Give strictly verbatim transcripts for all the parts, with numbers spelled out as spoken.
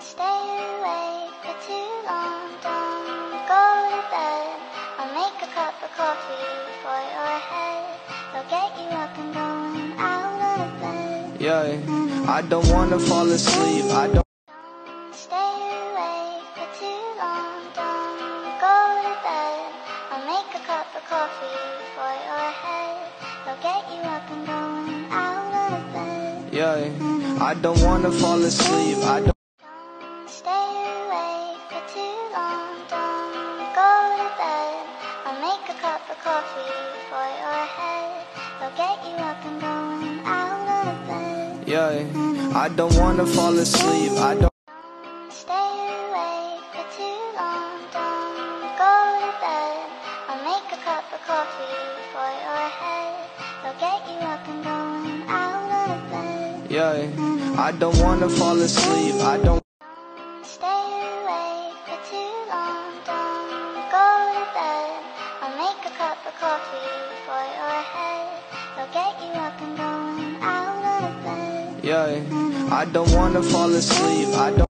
Stay awake for too long, don't go to bed. I'll make a cup of coffee for your head. They'll get you up and going out of bed. Yeah, I don't wanna fall asleep. I don't. Stay awake for too long, don't go to bed. I'll make a cup of coffee for your head. They'll get you up and going out of bed. Yeah, I don't wanna fall asleep. I don't. Stay awake for too long, don't go to bed. I'll make a cup of coffee for your head. They'll get you up and going out of bed. Yeah, I don't wanna fall asleep. I don't. Stay awake for too long, don't go to bed. I'll make a cup of coffee for your head. They'll get you up and going out of bed. Yeah, I don't wanna fall asleep. I don't. Stay awake for too long, don't go to bed. I'll make a cup of coffee for your head. They'll get you up and going out of bed. Yeah, I don't wanna fall asleep. I don't.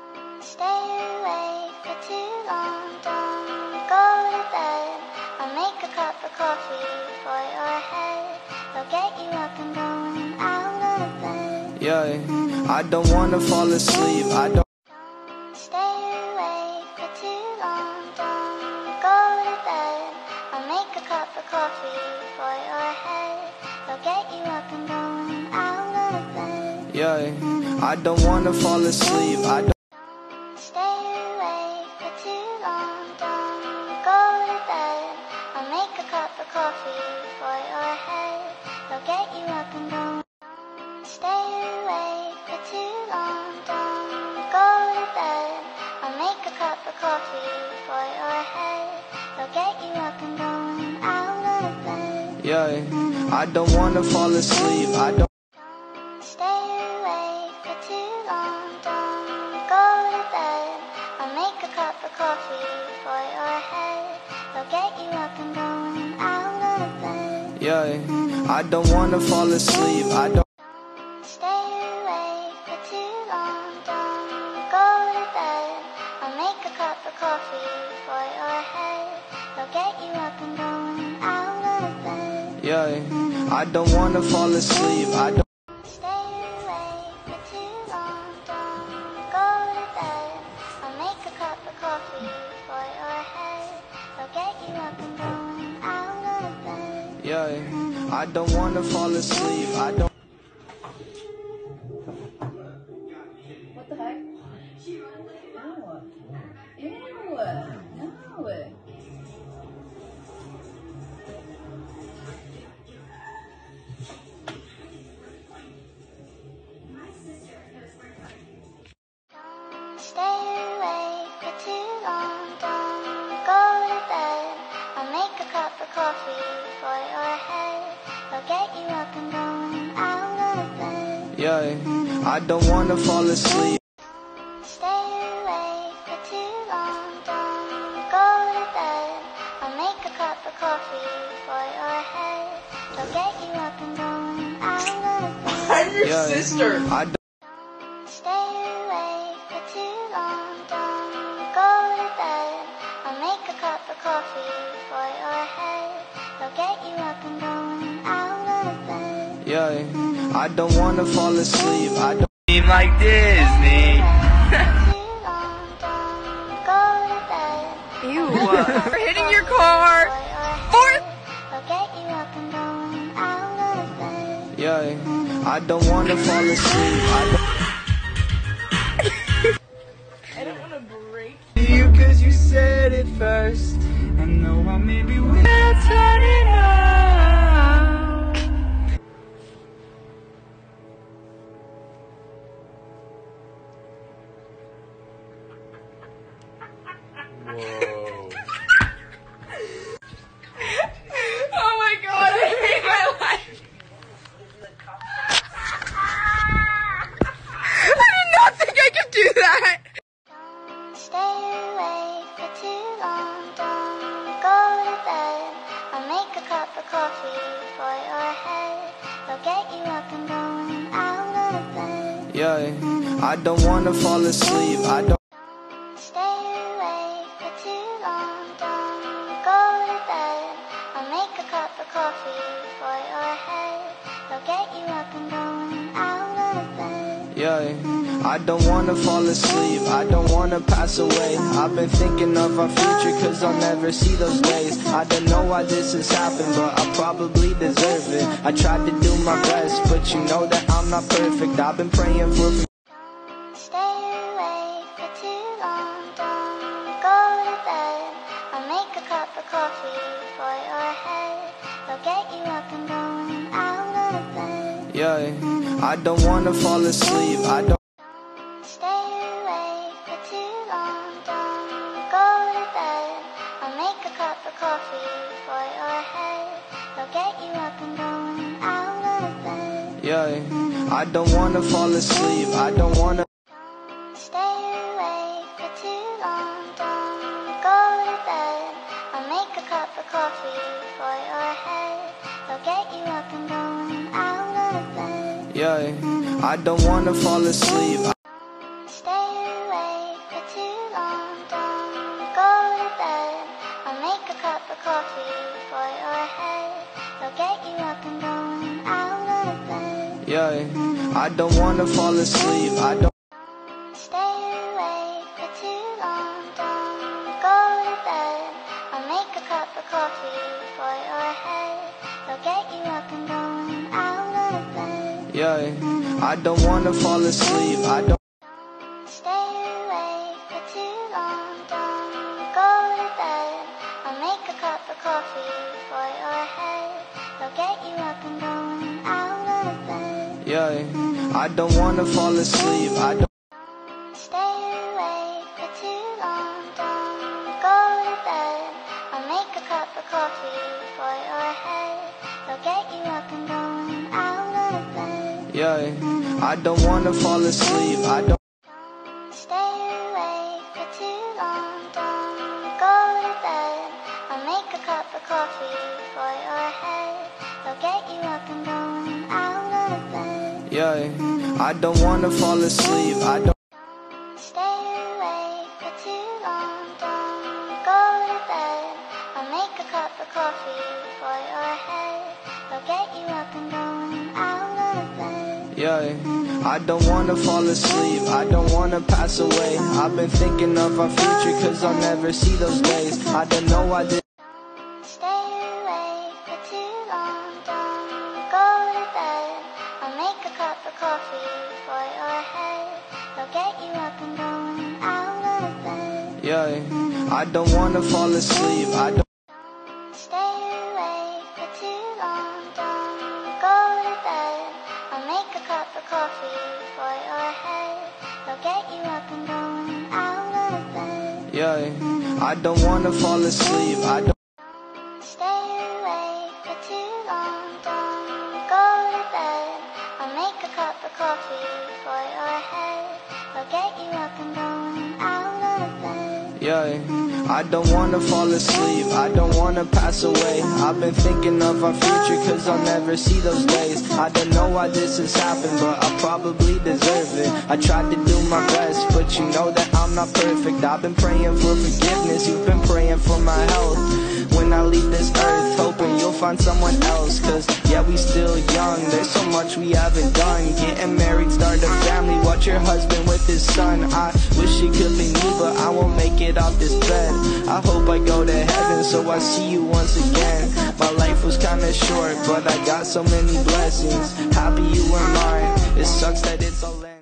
Stay awake for too long, don't go to bed. I'll make a cup of coffee for your head. They'll get you up and going out of bed. Yeah, I don't wanna fall asleep. I don't. Stay awake for too long, don't go to bed. I'll make a cup of coffee for your head. They'll get you up and going out of bed. Yeah, I don't wanna fall asleep. I don't. Stay awake for too long, don't go to bed. I'll make a cup of coffee for your head. They'll get you up and going. Stay awake for too long, don't go to bed. I'll make a cup of coffee for your head. They'll get you up and going out of bed. Yeah, I don't wanna fall asleep. I don't. Stay awake for too long, don't go to bed. I'll make a cup of coffee for your head. They'll get you up and going out of bed. Yeah, I don't wanna fall asleep. I don't. Stay awake for too long, don't go to bed. I'll make a cup of coffee for your head. They'll get you up and going out of bed. Yeah, I don't wanna fall asleep. I don't. Stay awake for too long, don't go to bed. I'll make a cup of coffee for your head. They'll get you up and going out of bed. Yeah, I don't wanna fall asleep. I don't. What the heck? Ew. Ew. No. Stay awake for too long, don't go to bed. I'll make a cup of coffee for your head. They'll get you up and going out of bed. Yeah, I don't wanna fall asleep. Stay awake for too long, don't go to bed. I'll make a cup of coffee for your head. They'll get you up and going out of bed. I'm your Yeah, sister. I don't. Stay awake for too long, don't go to bed. I'll make a cup of coffee for your head. They'll get you up and going out of bed. Yeah, I don't wanna fall asleep. I don't. Like Disney. Too long, don't go to bed. Ew. For hitting your car. Fourth. They'll get you up and going out of bed. Yeah, I don't wanna fall asleep. I don't. I don't want to break. You cause you said it first. I know I maybe will turn it out. Whoa. Oh my god, I hate my life. I did not think I could do that. Stay awake for too long, don't go to bed. I'll make a cup of coffee for your head. They'll get you up and going out of bed. Yeah, I don't wanna wanna fall asleep. I don't. Stay awake for too long. Don't go to bed. I'll make a cup of coffee for your head. I'll get you up and going out of bed. Yeah, I don't wanna fall asleep, I don't wanna pass away. I've been thinking of our future cause I'll never see those days. I don't know why this has happened, but I probably deserve it. I tried to do my best, but you know that I'm not perfect. I've been praying for. Stay awake for too long, don't go to bed. I'll make a cup of coffee for your head. I'll get you up and going out of bed. Yeah, I don't wanna fall asleep, I don't. Stay awake for too long, don't go to bed. I'll make a cup of coffee for your head. I'll get you up and going out of bed. Yeah, I don't wanna fall asleep, I don't wanna. Stay awake for too long, don't go to bed. I'll make a cup of coffee for your head. I'll get you up and going out of bed. Yeah, I don't wanna fall asleep. Stay awake for too long, don't go to bed. I'll make a cup of coffee for your head. I'll get you up and going out of bed. Yeah, I don't wanna fall asleep, I don't. Stay awake for too long, don't go to bed. I'll make a cup of coffee for your head. I'll get you up and going out of bed. Yeah, I don't wanna fall asleep, I don't. Stay awake for too long, don't go to bed. I'll make a cup of coffee for your head. I'll get you up and going out of bed. Yeah, I don't wanna fall asleep, I don't. Stay awake for too long, don't go to bed. I'll make a cup of coffee for your head. I'll get you up and going out of bed. Yeah, I don't wanna fall asleep, I don't. Stay awake for too long, don't go to bed. I'll make a cup of coffee for your head. I'll get you up and going out of bed. Yeah, I don't wanna fall asleep, I don't. Stay awake for too long, don't go to bed. I'll make a cup of coffee for your head. I'll get you up and going out of bed. Yeah, I don't wanna fall asleep, I don't wanna pass away. I've been thinking of our future cause I'll never see those days. I don't know why this. Stay awake for too long, don't go to bed. I'll make a cup of coffee for your head. I'll get you up and going out of bed. Yeah, I don't wanna fall asleep, I don't. Stay awake for too long, don't go to bed. I'll make a cup of coffee for your head. I'll get you up and going out of bed. Yeah, I don't wanna fall asleep, I don't. Stay awake for too long, don't go to bed. I'll make a cup of coffee for your head. I'll get you up and going out of bed. Yeah, I don't wanna fall asleep, I don't wanna pass away. I've been thinking of our future cause I'll never see those days. I don't know why this has happened, but I probably deserve it. I tried to do my best, but you know that I'm not perfect. I've been praying for forgiveness, you've been praying for my health. When I leave this earth, hoping you'll find someone else. Cause yeah, we still young, there's so much we haven't done. Getting married, start a family, watch your husband with his son. I wish it could be me, but I won't make it off this bed. I hope I go to heaven, so I see you once again. My life was kinda short, but I got so many blessings. Happy you were mine, it sucks that it's all end.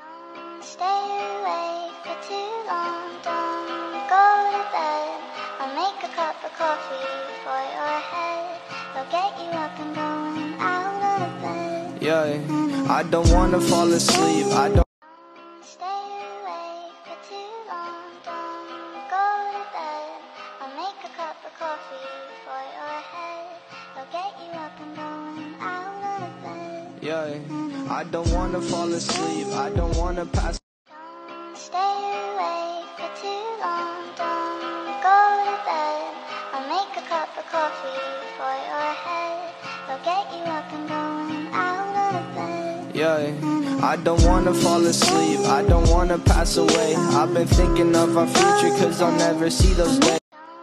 Stay awake for too long, don't go to bed. I'll make a cup of coffee for your head. I'll get you up and going out of bed. Yeah, I don't wanna fall asleep, I don't. Stay awake for too long, don't go to bed. I'll make a cup of coffee for your head. I'll get you up and going out of bed. Yeah, I don't wanna fall asleep, I don't wanna pass. Stay awake for too long, don't go to bed. I'll make a cup of coffee for your head. I'll get you up and going out of bed. Yeah, I don't wanna fall asleep, I don't wanna pass away. I've been thinking of our future, cause I'll never see those days.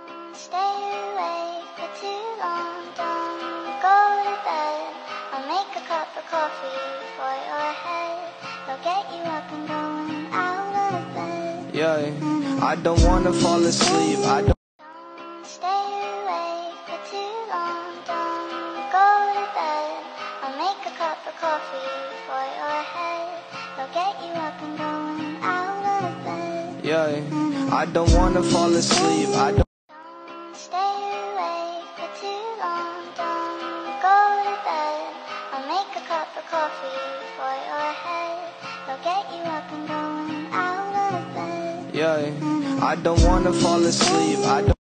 Stay awake for too long, don't go to bed. I'll make a cup of coffee for your head. I'll get you up and going out of bed. Yeah, I don't wanna fall asleep, I don't. Stay awake for too long, don't go to bed. I'll make a cup of coffee for your head. I'll get you up and going out of bed. Yeah, I don't wanna fall asleep, I don't. Stay awake for too long, don't go to bed. I'll make a cup of coffee for your head. I'll get you up and going out of bed. Yeah, I don't wanna fall asleep, I don't.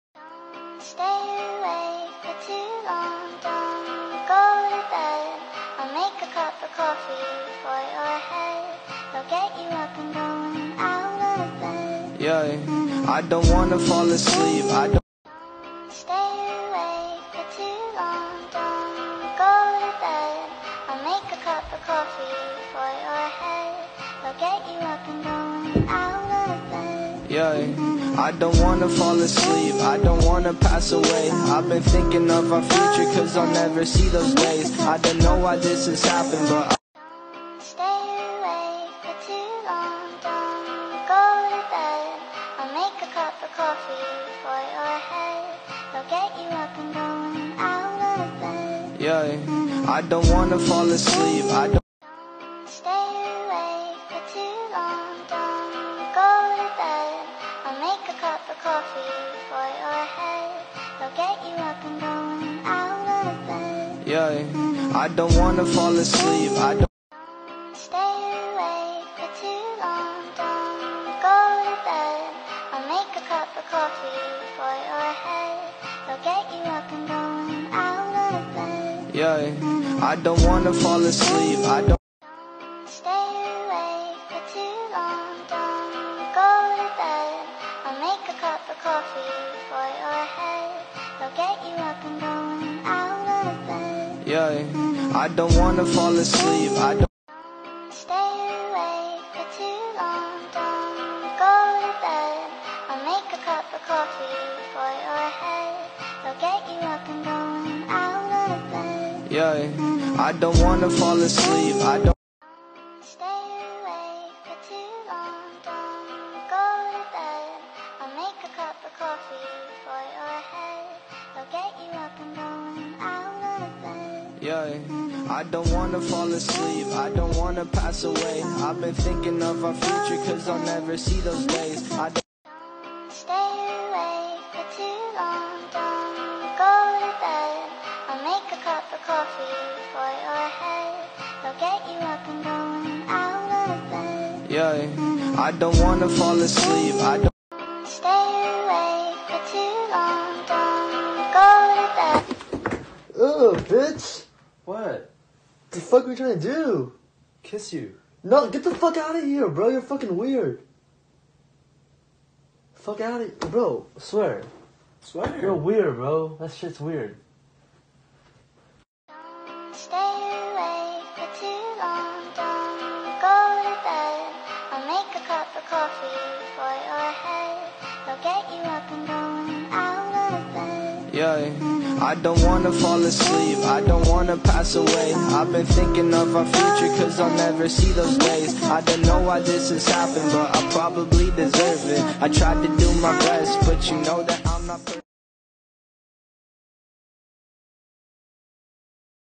Stay awake for too long, don't go to bed. I'll make a cup of coffee for your head. I'll get you up and going out of bed. Yeah, I don't wanna fall asleep, I don't. Stay awake for too long, don't go to bed. I'll make a cup of coffee for your head. I'll get you up and going out of bed. Yeah, I don't wanna fall asleep, I don't wanna pass away. I've been thinking of our future, cause I'll never see those days. I don't know why this has happened, but I. Stay awake for too long, don't go to bed. I'll make a cup of coffee for your head. I'll get you up and going out of bed. Yeah, I don't wanna fall asleep, I don't. Stay awake for too long, don't go to bed. I'll make a cup of coffee for your head. I'll get you up and going out of bed. Yeah, I don't wanna fall asleep, I don't. Stay awake for too long, don't go to bed. I'll make a cup of coffee for your head. I'll get you up and going out of bed. Yeah, I don't wanna fall asleep, I don't. Stay awake for too long, don't go to bed. I'll make a cup of coffee for your head. I'll get you up and going out of bed. Yeah, I don't wanna fall asleep, I don't. Stay awake for too long, don't go to bed. I'll make a cup of coffee for your head. I'll get you up and going out of bed. Yeah, I don't wanna fall asleep, I don't. Stay awake for too long, don't go to bed. I'll make a cup of coffee for your head. I'll get you up and going out of bed. Yeah, I don't wanna fall asleep, I don't wanna pass away. I've been thinking of our future, cause I'll never see those days. I don't. Stay awake for too long, don't go to bed. I'll make a cup of coffee for your head. I'll get you up and going out of bed. Yeah, I don't wanna fall asleep, I don't. Stay awake for too long, don't go to bed. Ugh, bitch! What? The fuck are you trying to do? Kiss you. No, get the fuck out of here, bro. You're fucking weird. Fuck out of bro. I swear. Swear. You're weird, bro. That shit's weird. Stay awake for too long, don't go to bed. I'll make a cup of coffee for your head. I'll get you up and going out of bed. Yeah, I don't wanna fall asleep, I don't wanna pass away. I've been thinking of our future, cause I'll never see those days. I don't know why this has happened, but I probably deserve it. I tried to do my best, but you know that I'm not perfect.